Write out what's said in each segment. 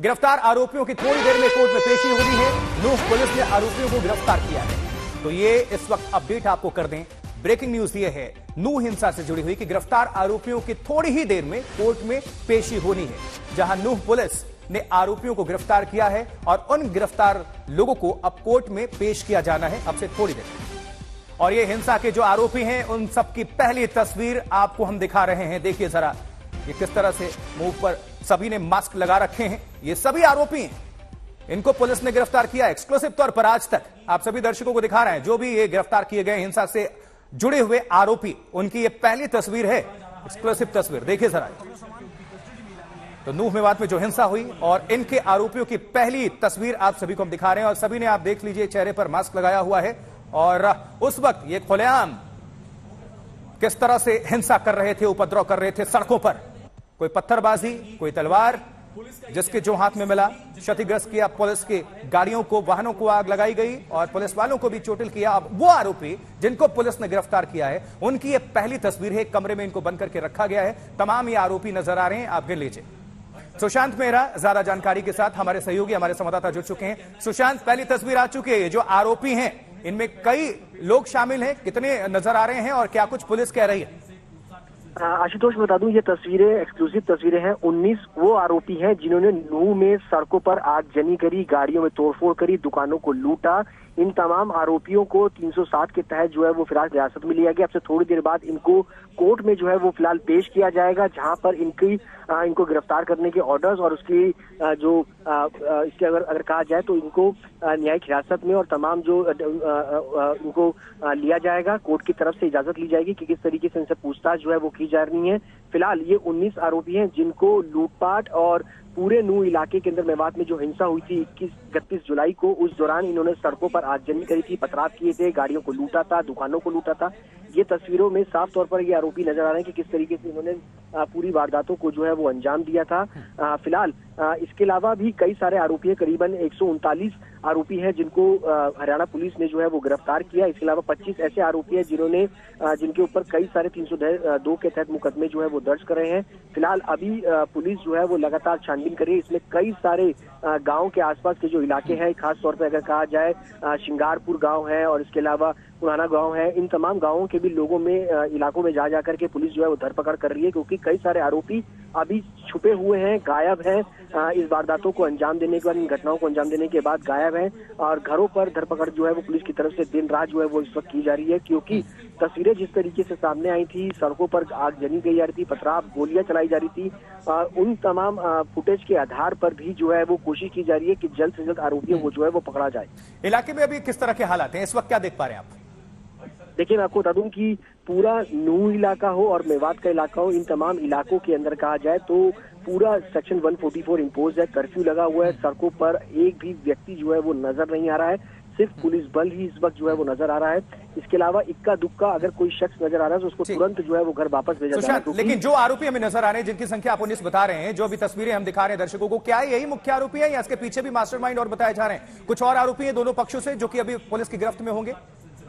गिरफ्तार आरोपियों की थोड़ी देर में कोर्ट में पेशी होनी है। नूह पुलिस ने आरोपियों को गिरफ्तार किया है। तो ये इस वक्त अपडेट आपको कर दें, ब्रेकिंग न्यूज ये है नूह हिंसा से जुड़ी हुई कि गिरफ्तार आरोपियों की थोड़ी ही देर में कोर्ट में पेशी होनी है, जहां नूह पुलिस ने आरोपियों को गिरफ्तार किया है और उन गिरफ्तार लोगों को अब कोर्ट में पेश किया जाना है अब से थोड़ी देर में। और ये हिंसा के जो आरोपी हैं उन सबकी पहली तस्वीर आपको हम दिखा रहे हैं। देखिए जरा ये किस तरह से मुंह पर सभी ने मास्क लगा रखे हैं। ये सभी आरोपी हैं, इनको पुलिस ने गिरफ्तार किया एक्सक्लूसिव तौर पर। आज तक आप सभी दर्शकों को दिखा रहे हैं जो भी ये गिरफ्तार किए गए हिंसा से जुड़े हुए आरोपी, उनकी ये पहली तस्वीर है, एक्सक्लूसिव तस्वीर। देखिए जरा, तो नूह मेवात में जो हिंसा हुई और इनके आरोपियों की पहली तस्वीर आप सभी को हम दिखा रहे हैं। और सभी ने, आप देख लीजिए, चेहरे पर मास्क लगाया हुआ है और उस वक्त ये खुलेआम किस तरह से हिंसा कर रहे थे, उपद्रव कर रहे थे सड़कों पर। कोई पत्थरबाजी, कोई तलवार, जिसके जो हाथ में मिला क्षतिग्रस्त किया। पुलिस की गाड़ियों को, वाहनों को आग लगाई गई और पुलिस वालों को भी चोटिल किया। अब वो आरोपी जिनको पुलिस ने गिरफ्तार किया है उनकी ये पहली तस्वीर है। कमरे में इनको बंद करके रखा गया है। तमाम ये आरोपी नजर आ रहे हैं, आप गिन लीजिए। सुशांत मेहरा ज्यादा जानकारी के साथ हमारे सहयोगी, हमारे संवाददाता जुड़ चुके हैं। सुशांत, पहली तस्वीर आ चुकी है। ये जो आरोपी हैं इनमें कई लोग शामिल हैं, कितने नजर आ रहे हैं और क्या कुछ पुलिस कह रही है? आशुतोष, बता दूं, ये तस्वीरें एक्सक्लूसिव तस्वीरें हैं। 19 वो आरोपी हैं जिन्होंने नूह में सड़कों पर आगजनी करी, गाड़ियों में तोड़फोड़ करी, दुकानों को लूटा। इन तमाम आरोपियों को 307 के तहत जो है वो फिलहाल हिरासत में लिया गया। अब से थोड़ी देर बाद इनको कोर्ट में जो है वो फिलहाल पेश किया जाएगा, जहां पर इनको गिरफ्तार करने के ऑर्डर्स और उसकी इसके अगर कहा जाए तो इनको न्यायिक हिरासत में और तमाम जो इनको लिया जाएगा, कोर्ट की तरफ से इजाजत ली जाएगी कि किस तरीके से इनसे पूछताछ जो है वो की जा रही है। फिलहाल ये 19 आरोपी हैं जिनको लूटपाट और पूरे नूह इलाके के अंदर मेवात में जो हिंसा हुई थी 31 जुलाई को, उस दौरान इन्होंने सड़कों पर आगजनी करी थी, पथराव किए थे, गाड़ियों को लूटा था, दुकानों को लूटा था। ये तस्वीरों में साफ तौर पर ये आरोपी नजर आ रहे हैं कि किस तरीके से इन्होंने पूरी वारदातों को जो है वो अंजाम दिया था। फिलहाल इसके अलावा भी कई सारे आरोपी हैं, करीबन 139 आरोपी हैं जिनको हरियाणा पुलिस ने जो है वो गिरफ्तार किया। इसके अलावा 25 ऐसे आरोपी हैं जिनके ऊपर कई सारे 302 के तहत मुकदमे जो है वो दर्ज कर रहे हैं। फिलहाल अभी पुलिस जो है वो लगातार छानबीन कर रही है। इसमें कई सारे गांव के आसपास के जो इलाके हैं, खास तौर पर अगर कहा जाए शिंगारपुर गांव है और इसके अलावा पुराना गांव है, इन तमाम गांवों के भी लोगों में इलाकों में जा जाकर के पुलिस जो है वो धरपकड़ कर रही है, क्योंकि कई सारे आरोपी अभी छुपे हुए हैं, गायब हैं। इस वारदातों को अंजाम देने के बाद, इन घटनाओं को अंजाम देने के बाद गायब हैं और घरों पर धरपकड़ जो है वो पुलिस की तरफ से दिन रात जो है वो इस वक्त की जा रही है। क्योंकि तस्वीरें जिस तरीके से सामने आई थी, सड़कों पर आग जनी गई जा रही थी, पथराव, गोलियां चलाई जा रही थी, उन तमाम फुटेज के आधार पर भी जो है वो कोशिश की जा रही है कि जल्द से जल्द आरोपियों को जो है वो पकड़ा जाए। इलाके में अभी किस तरह के हालात हैं इस वक्त, क्या देख पा रहे हैं आप? देखिए, मैं आपको बता दूं कि पूरा नूह इलाका हो और मेवात का इलाका हो, इन तमाम इलाकों के अंदर कहा जाए तो पूरा सेक्शन 144 इम्पोज है, कर्फ्यू लगा हुआ है। सड़कों पर एक भी व्यक्ति जो है वो नजर नहीं आ रहा है, सिर्फ पुलिस बल ही इस वक्त जो है वो नजर आ रहा है। इसके अलावा इक्का दुक्का अगर कोई शख्स नजर आ रहा है तो उसको तुरंत जो है वो घर वापस भेजा जा रहा है। लेकिन जो आरोपी हमें नजर आ रहे हैं, जिनकी संख्या आप 19 बता रहे हैं, जो अभी तस्वीरें हम दिखा रहे हैं दर्शकों को, क्या यही मुख्य आरोपी है या इसके पीछे भी मास्टरमाइंड और बताए जा रहे हैं? कुछ और आरोपी हैं दोनों पक्षों से जो कि अभी पुलिस की गिरफ्त में होंगे?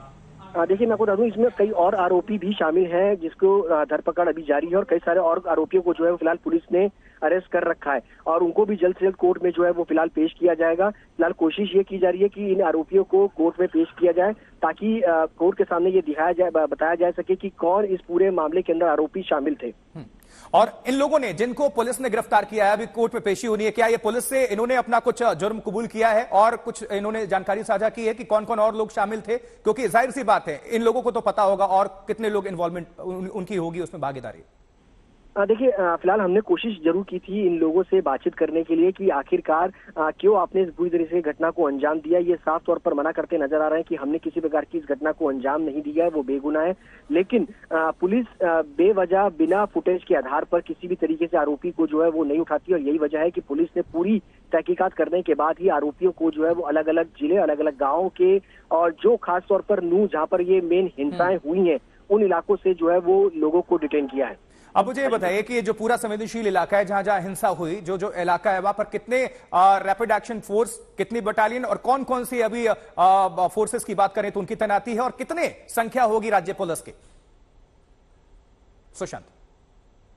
देखिए, मैं आपको बता दूं, इसमें कई और आरोपी भी शामिल हैं जिसको धरपकड़ अभी जारी है और कई सारे और आरोपियों को जो है फिलहाल पुलिस ने अरेस्ट कर रखा है और उनको भी जल्द से जल्द कोर्ट में जो है वो फिलहाल पेश किया जाएगा। फिलहाल कोशिश ये की जा रही है कि इन आरोपियों को कोर्ट में पेश किया जाए ताकि कोर्ट के सामने ये बताया जा सके कि कौन इस पूरे मामले के अंदर आरोपी शामिल थे। और इन लोगों ने, जिनको पुलिस ने गिरफ्तार किया है, अभी कोर्ट में पेशी होनी है, क्या ये पुलिस से इन्होंने अपना कुछ जुर्म कबूल किया है और कुछ इन्होंने जानकारी साझा की है कि कौन कौन और लोग शामिल थे? क्योंकि जाहिर सी बात है इन लोगों को तो पता होगा और कितने लोग इन्वॉल्वमेंट उनकी होगी उसमें भागीदारी। देखिए, फिलहाल हमने कोशिश जरूर की थी इन लोगों से बातचीत करने के लिए कि आखिरकार क्यों आपने इस बुरी तरह से घटना को अंजाम दिया। ये साफ तौर पर मना करते नजर आ रहे हैं कि हमने किसी प्रकार की इस घटना को अंजाम नहीं दिया है, वो बेगुनाह है। लेकिन पुलिस बेवजह बिना फुटेज के आधार पर किसी भी तरीके से आरोपी को जो है वो नहीं उठाती और यही वजह है कि पुलिस ने पूरी तहकीकात करने के बाद ही आरोपियों को जो है वो अलग अलग जिले, अलग अलग गाँव के और जो खास तौर पर नूह जहाँ पर ये मेन हिंसाएं हुई हैं उन इलाकों से जो है वो लोगों को डिटेन किया है। अब मुझे ये बताइए कि ये जो पूरा संवेदनशील इलाका है, जहां जहां हिंसा हुई, जो इलाका है, वहां पर कितने रैपिड एक्शन फोर्स, कितनी बटालियन और कौन कौन सी अभी फोर्सेस की बात करें तो उनकी तैनाती है और कितने संख्या होगी राज्य पुलिस की? सुशांत।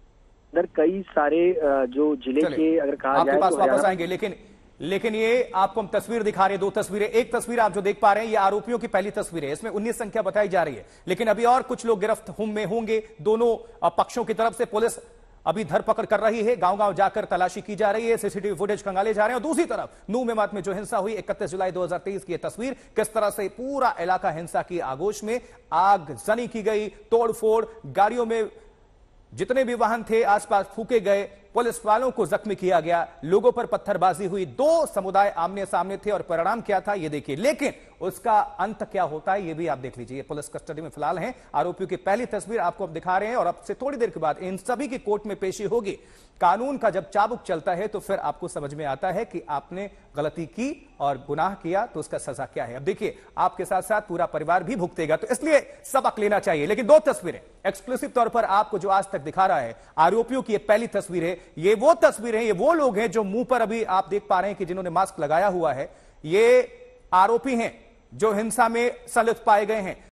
अंदर कई सारे जो जिले के अगर कहा जाए आपके पास तो वापस आएंगे, लेकिन ये आपको हम तस्वीर दिखा रहे हैं, 2 तस्वीरें। एक तस्वीर आप जो देख पा रहे हैं ये आरोपियों की पहली तस्वीर है, इसमें 19 संख्या बताई जा रही है, लेकिन अभी और कुछ लोग गिरफ्त में होंगे। दोनों पक्षों की तरफ से पुलिस अभी धरपकड़ कर रही है, गांव-गांव जाकर तलाशी की जा रही है, सीसीटीवी फुटेज खंगाले जा रहे हैं। और दूसरी तरफ नूह मेवात में जो हिंसा हुई 31 जुलाई 2023 की यह तस्वीर, किस तरह से पूरा इलाका हिंसा की आगोश में, आगजनी की गई, तोड़फोड़, गाड़ियों में जितने भी वाहन थे आसपास फूके गए, पुलिस वालों को जख्मी किया गया, लोगों पर पत्थरबाजी हुई, 2 समुदाय आमने सामने थे और परिणाम क्या था ये देखिए। लेकिन उसका अंत क्या होता है ये भी आप देख लीजिए। पुलिस कस्टडी में फिलहाल हैं आरोपियों की पहली तस्वीर आपको हम दिखा रहे हैं और अब से थोड़ी देर के बाद इन सभी की कोर्ट में पेशी होगी। कानून का जब चाबुक चलता है तो फिर आपको समझ में आता है कि आपने गलती की और गुनाह किया तो उसका सजा क्या है। अब देखिए आपके साथ साथ पूरा परिवार भी भुगतेगा, तो इसलिए सबक लेना चाहिए। लेकिन 2 तस्वीरें एक्सक्लूसिव तौर पर आपको जो आज तक दिखा रहा है, आरोपियों की ये पहली तस्वीर है, ये वो तस्वीरें, ये वो लोग हैं जो मुंह पर अभी आप देख पा रहे हैं कि जिन्होंने मास्क लगाया हुआ है, ये आरोपी हैं जो हिंसा में संलिप्त पाए गए हैं।